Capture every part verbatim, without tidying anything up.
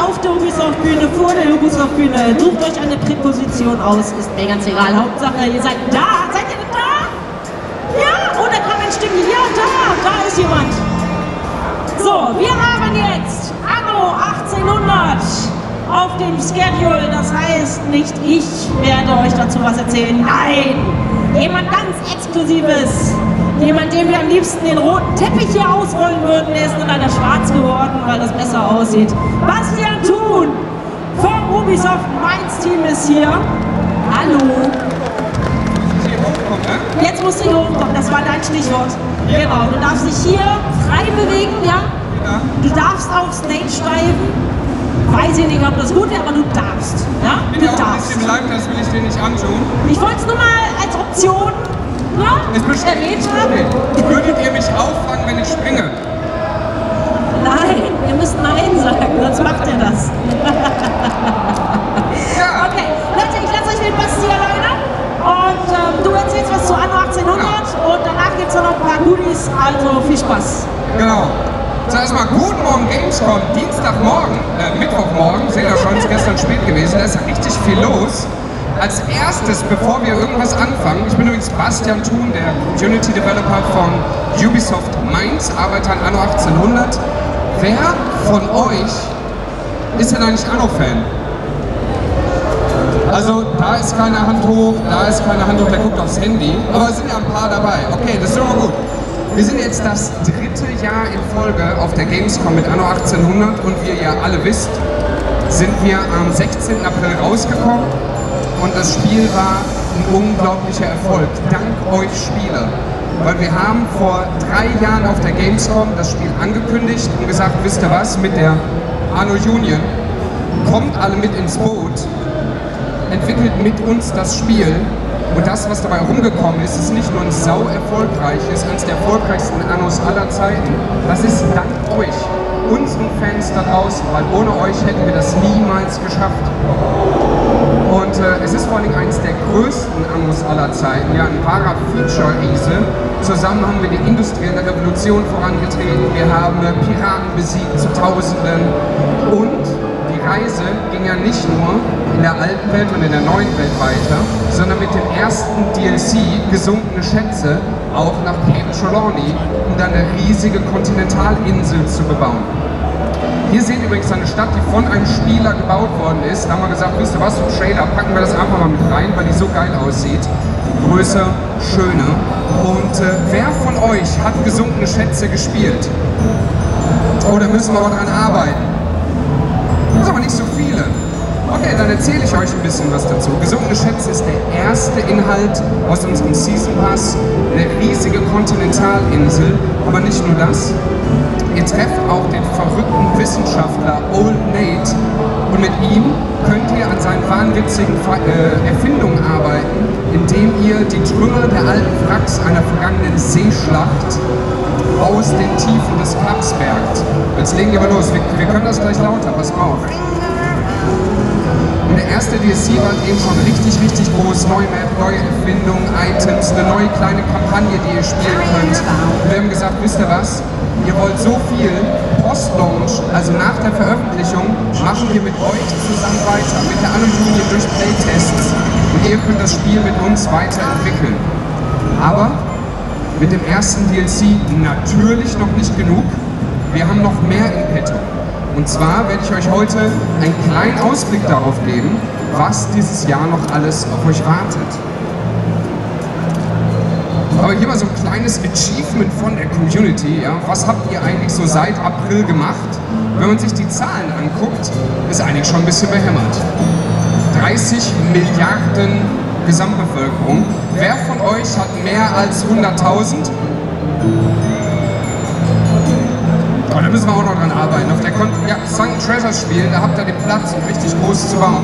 auf der Ubisoft-Bühne, vor der Ubisoft-Bühne. Sucht euch eine Präposition aus, ist mir ganz egal. Hauptsache, ihr seid da. Seid ihr denn da? Ja, oh, da kam ein Stückchen. Ja, da, da ist jemand. So, wir haben jetzt Anno achtzehnhundert auf dem Schedule. Das heißt, nicht ich werde euch dazu was erzählen. Nein, jemand ganz Exklusives. Jemand, dem wir am liebsten den roten Teppich hier ausrollen würden, der ist nur leider schwarz geworden, weil das besser aussieht. Bastian Thun vom Ubisoft Mainz Team ist hier. Hallo. Jetzt musst du hier hochkommen, das war dein Stichwort. Genau, du darfst dich hier frei bewegen, ja? Du darfst auf Stage steigen. Weiß ich nicht, ob das gut wäre, aber du darfst. Ja? Ich bin ja auch ein bisschen bleibt, das will ich dir nicht antun. Ich wollte es nur mal als Option ja, erwähnt haben. Würdet ihr mich auffangen, wenn ich springe? Nein, ihr müsst Nein sagen, sonst macht ihr das. Ja. Okay, Leute, ich lasse euch mit Basti alleine. Und ähm, du erzählst was zu Anno achtzehnhundert ja. Und danach gibt es noch ein paar Goodies, also viel Spaß. Genau. Zuerst mal guten Morgen Gamescom, Dienstagmorgen, äh, Mittwochmorgen, seht ihr schon, ist gestern spät gewesen, da ist richtig viel los. Als erstes, bevor wir irgendwas anfangen, ich bin übrigens Bastian Thun, der Community Developer von Ubisoft Mainz, arbeite an Anno achtzehnhundert. Wer von euch ist denn eigentlich Anno-Fan? Also, da ist keine Hand hoch, da ist keine Hand hoch, der guckt aufs Handy, aber es sind ja ein paar dabei. Okay, das ist immer gut. Wir sind jetzt das dritte Jahr in Folge auf der Gamescom mit Anno achtzehnhundert und wie ihr ja alle wisst, sind wir am sechzehnten April rausgekommen. Und das Spiel war ein unglaublicher Erfolg, dank euch Spieler. Weil wir haben vor drei Jahren auf der Gamescom das Spiel angekündigt und gesagt, wisst ihr was, mit der Anno Union, kommt alle mit ins Boot, entwickelt mit uns das Spiel. Und das, was dabei rumgekommen ist, ist nicht nur ein sau erfolgreiches, eines der erfolgreichsten Annos aller Zeiten. Das ist dank euch, unseren Fans da draußen, weil ohne euch hätten wir das niemals geschafft. Und äh, es ist vor allem eines der größten Annos aller Zeiten, ja, ein wahrer Feature-Riese. Zusammen haben wir die industrielle Revolution vorangetrieben, wir haben äh, Piraten besiegt zu Tausenden und die Reise ging ja nicht nur in der alten Welt und in der neuen Welt weiter, sondern mit dem ersten D L C Gesunkene Schätze auch nach Cape Trelawney, um dann eine riesige Kontinentalinsel zu bebauen. Hier seht ihr übrigens eine Stadt, die von einem Spieler gebaut worden ist. Da haben wir gesagt, wisst ihr was, im Trailer packen wir das einfach mal mit rein, weil die so geil aussieht. Größer, schöner. Und äh, wer von euch hat Gesunkene Schätze gespielt? Oh, da müssen wir aber dran arbeiten. Das sind aber nicht so viele. Okay, dann erzähle ich euch ein bisschen was dazu. Gesunkene Schätze ist der erste Inhalt aus unserem Season Pass, eine riesige Kontinentalinsel, aber nicht nur das. Ihr trefft auch den verrückten Wissenschaftler Old Nate und mit ihm könnt ihr an seinen wahnwitzigen äh, Erfindungen arbeiten, indem ihr die Trümmer der alten Wracks einer vergangenen Seeschlacht aus den Tiefen des Caps bergt. Jetzt legen wir aber los, wir, wir können das gleich lauter, pass auf. Und der erste D L C war eben schon richtig, richtig groß. Neue Map, neue Erfindungen, Items, eine neue kleine Kampagne, die ihr spielen könnt. Und wir haben gesagt, wisst ihr was? Ihr wollt so viel Post-Launch, also nach der Veröffentlichung, machen wir mit euch zusammen weiter, mit der Anno Union durch Playtests. Und ihr könnt das Spiel mit uns weiterentwickeln. Aber mit dem ersten D L C natürlich noch nicht genug. Wir haben noch mehr in petto. Und zwar werde ich euch heute einen kleinen Ausblick darauf geben, was dieses Jahr noch alles auf euch wartet. Aber hier mal so ein kleines Achievement von der Community. Ja? Was habt ihr eigentlich so seit April gemacht? Wenn man sich die Zahlen anguckt, ist eigentlich schon ein bisschen behämmert. dreißig Milliarden Gesamtbevölkerung. Wer von euch hat mehr als hunderttausend? Oh, da müssen wir auch noch dran arbeiten. Auf der Kon ja, Sunken Treasures spielen, da habt ihr den Platz, um richtig groß zu bauen.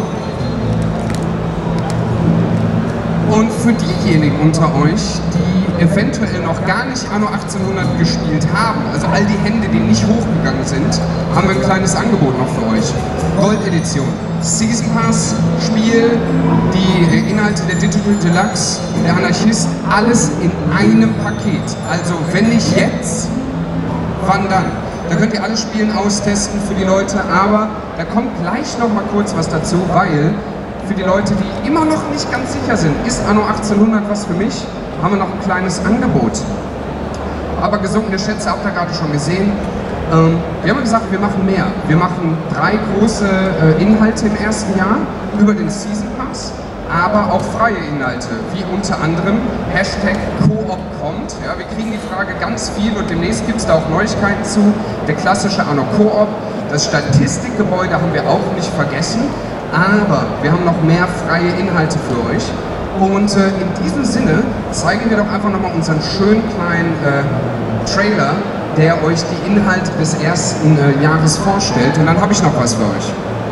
Und für diejenigen unter euch, die eventuell noch gar nicht Anno achtzehnhundert gespielt haben, also all die Hände, die nicht hochgegangen sind, haben wir ein kleines Angebot noch für euch. Gold-Edition. Season Pass, Spiel, die Inhalte der Digital Deluxe, der Anarchist, alles in einem Paket. Also wenn nicht jetzt, wann dann? Da könnt ihr alle Spielen austesten für die Leute, aber da kommt gleich noch mal kurz was dazu, weil für die Leute, die immer noch nicht ganz sicher sind, ist Anno achtzehnhundert was für mich, haben wir noch ein kleines Angebot. Aber gesunkene Schätze habt ihr gerade schon gesehen. Ähm, wir haben gesagt, wir machen mehr. Wir machen drei große äh, Inhalte im ersten Jahr über den Season Pass, aber auch freie Inhalte, wie unter anderem Hashtag Koop kommt. Ja, wir kriegen die Frage ganz viel und demnächst gibt es da auch Neuigkeiten zu. Der klassische Anno Koop, das Statistikgebäude haben wir auch nicht vergessen, aber wir haben noch mehr freie Inhalte für euch. Und äh, in diesem Sinne zeigen wir doch einfach nochmal unseren schönen kleinen äh, Trailer, der euch die Inhalte des ersten äh, Jahres vorstellt. Und dann habe ich noch was für euch.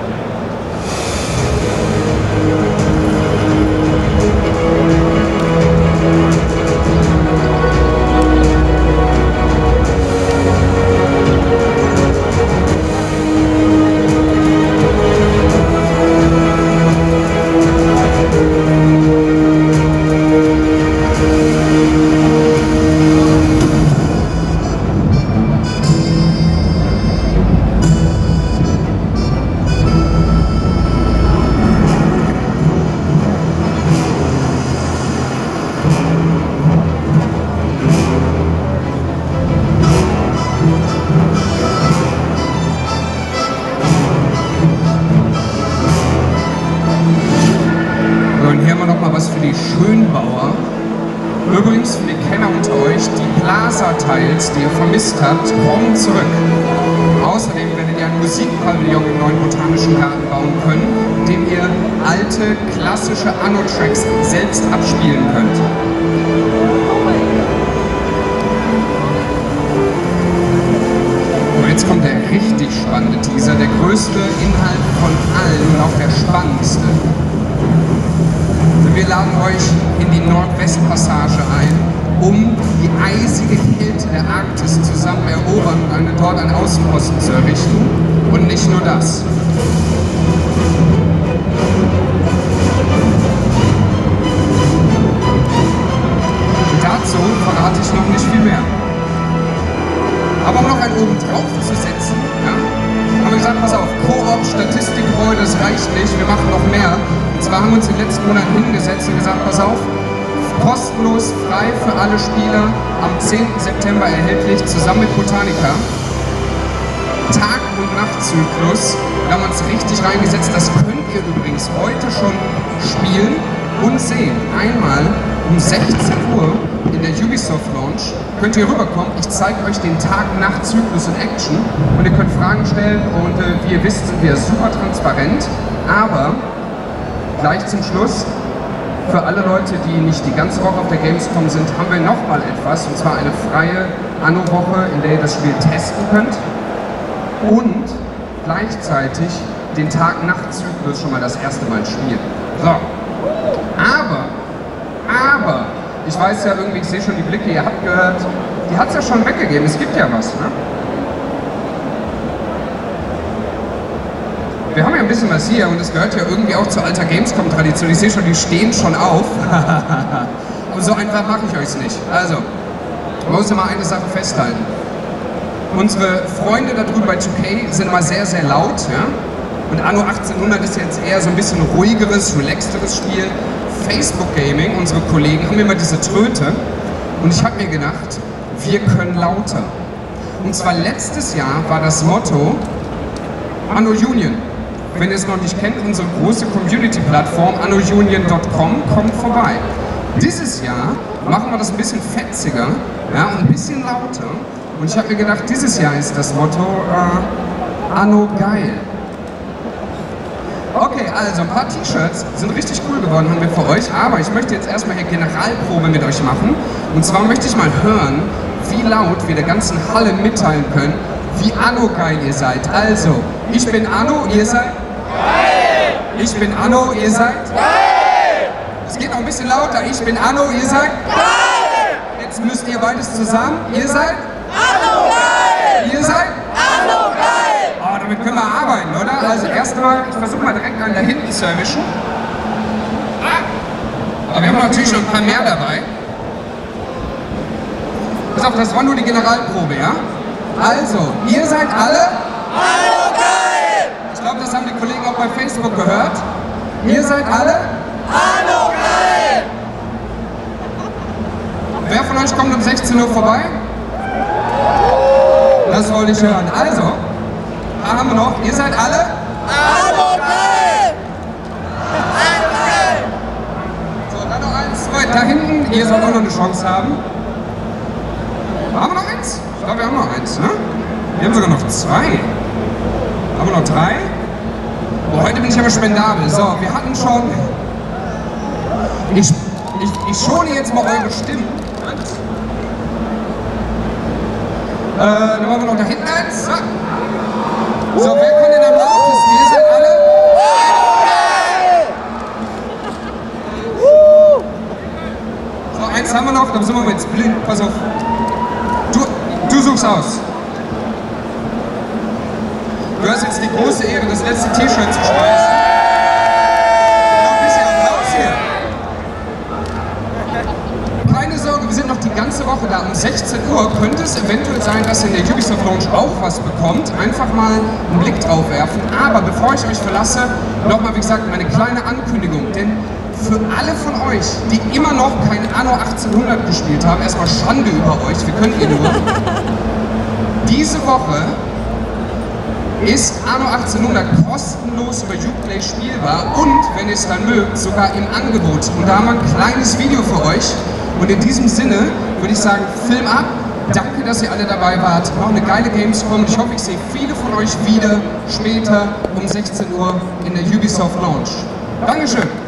Schönbauer. Übrigens für die Kenner unter euch, die Plaza-Tiles, die ihr vermisst habt, kommen zurück. Außerdem werdet ihr ein Musikpavillon im neuen Botanischen Garten bauen können, in dem ihr alte, klassische Anno-Tracks selbst abspielen könnt. Und jetzt kommt der richtig spannende Teaser, der größte Inhalt von allen und auch der spannendste. Wir laden euch in die Nordwestpassage ein, um die eisige Kälte der Arktis zusammen erobern und eine, dort einen Außenposten zu errichten. Und nicht nur das. Und dazu verrate ich noch nicht viel mehr. Aber um noch einen oben drauf zu setzen, ja, haben wir gesagt, pass auf, Koop, Statistikgebäude, das reicht nicht, wir machen noch mehr. Und zwar haben wir uns in den letzten Monaten hingesetzt und gesagt, pass auf, kostenlos, frei für alle Spieler, am zehnten September erhältlich, zusammen mit Botanica. Tag- und Nachtzyklus, da haben wir uns richtig reingesetzt, das könnt ihr übrigens heute schon spielen und sehen. Einmal um sechzehn Uhr in der Ubisoft Launch könnt ihr rüberkommen, ich zeige euch den Tag-Nacht-Zyklus in Action und ihr könnt Fragen stellen und äh, wie ihr wisst, sind wir super transparent, aber gleich zum Schluss, für alle Leute, die nicht die ganze Woche auf der Gamescom sind, haben wir nochmal etwas, und zwar eine freie Anno-Woche, in der ihr das Spiel testen könnt und gleichzeitig den Tag-Nacht-Zyklus schon mal das erste Mal spielen. So, aber, aber, ich weiß ja irgendwie, ich sehe schon die Blicke, ihr habt gehört, die hat es ja schon weggegeben, es gibt ja was, ne? Wir haben ja ein bisschen was hier und es gehört ja irgendwie auch zur alter Gamescom-Tradition. Ich sehe schon, die stehen schon auf. Aber so einfach mache ich euch nicht. Also, man muss immer eine Sache festhalten. Unsere Freunde da drüben bei zwei K sind mal sehr, sehr laut. Ja? Und Anno achtzehnhundert ist jetzt eher so ein bisschen ruhigeres, relaxteres Spiel. Facebook Gaming, unsere Kollegen, haben immer diese Tröte. Und ich habe mir gedacht, wir können lauter. Und zwar letztes Jahr war das Motto Anno Union. Wenn ihr es noch nicht kennt, unsere große Community-Plattform anno union punkt com kommt vorbei. Dieses Jahr machen wir das ein bisschen fetziger, ja, und ein bisschen lauter. Und ich habe mir gedacht, dieses Jahr ist das Motto äh, Anno geil. Okay, also ein paar T-Shirts sind richtig cool geworden, haben wir für euch. Aber ich möchte jetzt erstmal hier Generalprobe mit euch machen. Und zwar möchte ich mal hören, wie laut wir der ganzen Halle mitteilen können, wie Anno geil ihr seid. Also, ich bin Anno, ihr seid? Geil! Ich bin Anno, ihr seid? Geil! Es geht noch ein bisschen lauter. Ich bin Anno, ihr seid? Geil! Jetzt müsst ihr beides zusammen. Ihr seid? Anno geil! Ihr seid? Anno geil! Oh, damit können wir arbeiten, oder? Also erstmal, ich versuche mal direkt einen da hinten zu erwischen. Aber wir haben natürlich noch ein paar mehr dabei. Pass auf, das war nur die Generalprobe, ja? Also, ihr seid alle? Anno geil! Ich glaube, das haben die Kollegen auch bei Facebook gehört. Ihr seid alle? Anno geil! Wer von euch kommt um sechzehn Uhr vorbei? Das wollte ich hören. Also, da haben wir noch. Ihr seid alle? Anno geil! Anno geil! So, dann noch eins, zwei. Da hinten, ihr sollt auch noch eine Chance haben. Haben wir noch eins? Ich glaube, wir haben noch eins, ne? Wir haben sogar noch zwei. Haben wir noch drei? Oh, heute bin ich aber spendabel. So, wir hatten schon... Ich, ich, ich schone jetzt mal eure Stimmen. Äh, dann machen wir noch da hinten eins. So, so wer kann denn am lautesten? Ihr seid alle? So, eins haben wir noch, dann sind wir jetzt blind. Pass auf. Du, du suchst aus. Du hast jetzt die große Ehre, das letzte T-Shirt zu schmeißen. Noch ein bisschen Applaus hier. Keine Sorge, wir sind noch die ganze Woche da. Um sechzehn Uhr könnte es eventuell sein, dass ihr in der Ubisoft Lounge auch was bekommt. Einfach mal einen Blick drauf werfen. Aber bevor ich euch verlasse, nochmal wie gesagt meine kleine Ankündigung. Denn für alle von euch, die immer noch kein Anno achtzehnhundert gespielt haben, erstmal Schande über euch, wir können ihr nur. Diese Woche ist Anno achtzehnhundert kostenlos über Uplay spielbar und, wenn ihr es dann mögt, sogar im Angebot. Und da haben wir ein kleines Video für euch. Und in diesem Sinne würde ich sagen, Film ab. Danke, dass ihr alle dabei wart. Noch eine geile Gamescom. Und ich hoffe, ich sehe viele von euch wieder später um sechzehn Uhr in der Ubisoft Lounge. Dankeschön.